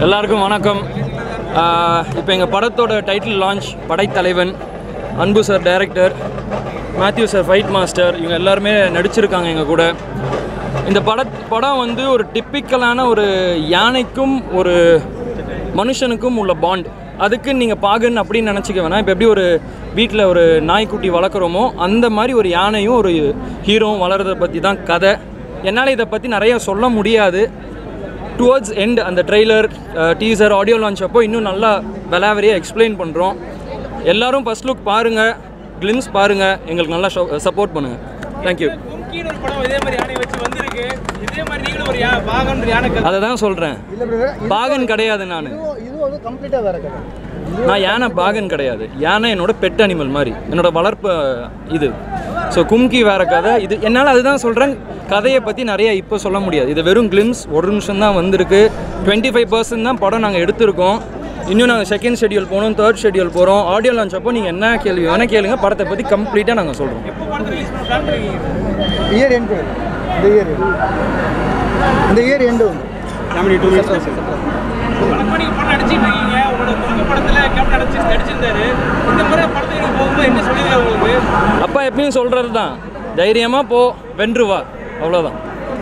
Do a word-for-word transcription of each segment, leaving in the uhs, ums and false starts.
எல்லாருக்கும் வணக்கம். இப்போ எங்கள் படத்தோட title launch. Padaithalaivan. Anbu sir director, Mathew sir fight master, இவங்க எல்லாருமே நடிச்சிருக்காங்க எங்கள் கூட. இந்த பட படம் வந்து ஒரு டிப்பிக்கலான ஒரு யானைக்கும் ஒரு மனுஷனுக்கும் உள்ள பாண்ட். அதுக்கு நீங்கள் பாகன் அப்படின்னு நினச்சிக்க வேணாம். இப்போ எப்படி ஒரு வீட்டில் ஒரு நாய்க்குட்டி வளர்க்குறோமோ அந்த மாதிரி ஒரு யானையும் ஒரு ஹீரோவும் வளர்கிறத பற்றி தான் கதை. என்னால் இதை பற்றி நிறையா சொல்ல முடியாது. டுவர்ட்ஸ் எண்ட் அந்த ட்ரெய்லர், டீசர், ஆடியோ லான்ச் அப்போ இன்னும் நல்லா விலாவரியாக எக்ஸ்பிளைன் பண்ணுறோம். எல்லோரும் ஃபஸ்ட் லுக் பாருங்கள், கிளிம்ஸ் பாருங்கள், எங்களுக்கு நல்லா சப்போர்ட் பண்ணுங்கள். தேங்க்யூ. அதை தான் சொல்கிறேன், பாகன் கிடையாது. நான் நான் யானை பாகன் கிடையாது. யானை என்னோட பெட் அனிமல் மாதிரி, என்னோட வளர்ப்பு இது. ஸோ கும்கி வேறு கதை இது. என்னால் அதுதான் சொல்கிறேன், கதையை பற்றி நிறைய இப்போ சொல்ல முடியாது. இது வெறும் கிளிம்ஸ், ஒரு நிமிஷம் தான் வந்திருக்கு. டுவெண்ட்டி ஃபைவ் பர்சன்ட் தான் படம் நாங்கள் எடுத்திருக்கோம். இன்னும் நாங்கள் செகண்ட் ஷெட்யூல் போகணும், தேர்ட் ஷெட்யூல் போகிறோம். ஆடியோ லான்ச் அப்போ நீங்கள் என்ன கேள்வி வேணால் கேளுங்க, படத்தை பற்றி கம்ப்ளீட்டாக நாங்கள் சொல்கிறோம். இயர் எண்டு இந்த இயர் இந்த year end family two years அப்பா எப்பயும் சொல்கிறது தான், தைரியமாக போ, வென்றுவா, அவ்வளோதான்.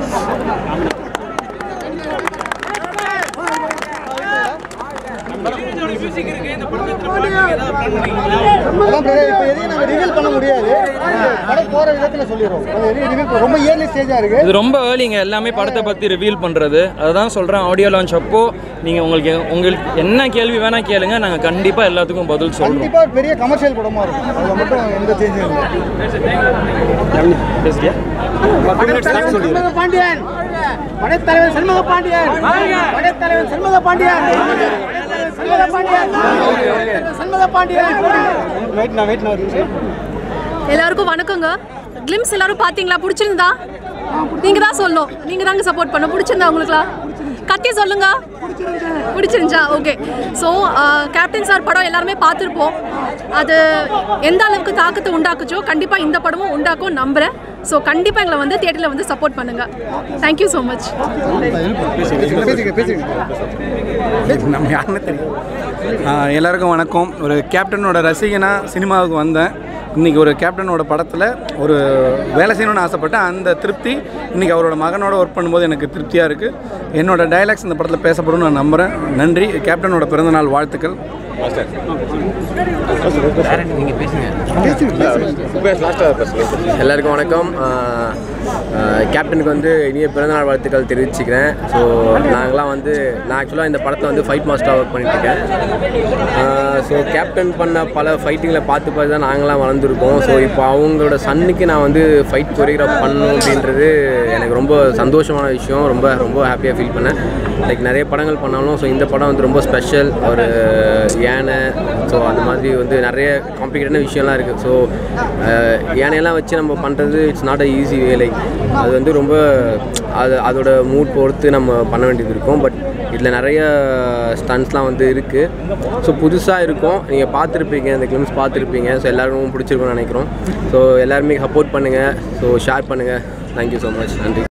இது ரொம்ப ஏர்லிங்க, எல்லாமே படத்தை பற்றி ரிவீல் பண்ணுறது. அதுதான் சொல்கிறேன், ஆடியோ லான்ச் அப்போ நீங்கள் உங்களுக்கு உங்களுக்கு என்ன கேள்வி வேணால் கேளுங்க, நாங்கள் கண்டிப்பாக எல்லாத்துக்கும் பதில் சொல்கிறோம். பெரிய கமர்ஷியல் படமாக இருக்கும், அதில் மட்டும் எந்த சேஞ்சும் இல்லை. பாண்டியன், படைத்தலைவன் சண்முக பாண்டியன், படைத்தலைவன் சண்முக பாண்டியன், எல்லாருக்கும் வணக்கங்க. கிளிம்ஸ் எல்லாரும் பாத்தீங்களா? பிடிச்சிருந்தா? நீங்க தான் சொல்லணும், நீங்க தாங்க சப்போர்ட் பண்ண. பிடிச்சிருந்தா உங்களுக்குலாம்? கத்தி சொல்லுங்க. பிடிச்சிருந்துச்சா? ஓகே. ஸோ கேப்டன் சார் படம் எல்லாருமே பார்த்துருப்போம். அது எந்த அளவுக்கு தாக்கத்தை உண்டாக்குச்சோ கண்டிப்பாக இந்த படமும் உண்டாக்கும் நம்புகிறேன். ஸோ கண்டிப்பாக எங்களை வந்து தியேட்டரில் வந்து சப்போர்ட் பண்ணுங்கள். Thank you so much. நம்ம யாருன்னு தெரியும். எல்லாருக்கும் வணக்கம். ஒரு கேப்டனோட ரசிகனாக சினிமாவுக்கு வந்தேன். இன்றைக்கி ஒரு கேப்டனோட படத்தில் ஒரு வேலை செய்யணும்னு ஆசைப்பட்டேன். அந்த திருப்தி இன்றைக்கி அவரோட மகனோட ஒர்க் பண்ணும்போது எனக்கு திருப்தியாக இருக்குது. என்னோடய டைலாக்ஸ் இந்த படத்தில் பேசப்படும்னு நான் நம்புகிறேன். நன்றி. கேப்டனோட பிறந்தநாள் வாழ்த்துக்கள். எல்லாருக்கும் வணக்கம். கேப்டனுக்கு வந்து இனிய பிறந்தநாள் வாழ்த்துக்கள் தெரிவிச்சுக்கிறேன். ஸோ நாங்களாம் வந்து நான் ஆக்சுவலாக இந்த படத்தை வந்து ஃபைட் மாஸ்டராக ஒர்க் பண்ணிட்டுருக்கேன். ஸோ கேப்டன் பண்ண பல ஃபைட்டிங்கில் பார்த்து பார்த்து தான் நாங்களாம் வளர்ந்துருக்கோம். ஸோ இப்போ அவங்களோட சன்னுக்கு நான் வந்து ஃபைட் கொரியோகிராஃப் பண்ணணும் அப்படின்றது எனக்கு ரொம்ப சந்தோஷமான விஷயம். ரொம்ப ரொம்ப ஹாப்பியாக ஃபீல் பண்ணேன். லைக் நிறைய படங்கள் பண்ணாலும் ஸோ இந்த படம் வந்து ரொம்ப ஸ்பெஷல். ஒரு யானை, ஸோ அந்த மாதிரி வந்து நிறைய காம்ப்ளிகேட்டான விஷயம்லாம் இருக்குது. ஸோ யானையெல்லாம் வச்சு நம்ம பண்ணுறது it's not a easy way. Like அது வந்து ரொம்ப அது அதோட மூட் பொறுத்து நம்ம பண்ண வேண்டியது இருக்கும். பட் இதில் நிறைய ஸ்டன்ட்ஸ்லாம் வந்து இருக்குது. ஸோ புதுசாக இருக்கும். நீங்கள் பார்த்துருப்பீங்க, இந்த கிளிம்ஸ் பார்த்துருப்பீங்க. ஸோ எல்லாருக்கும் பிடிச்சிருக்கும்னு நினைக்கிறோம். ஸோ எல்லாருமே சப்போர்ட் பண்ணுங்கள். ஸோ ஷேர் பண்ணுங்கள். Thank you so much. நன்றி.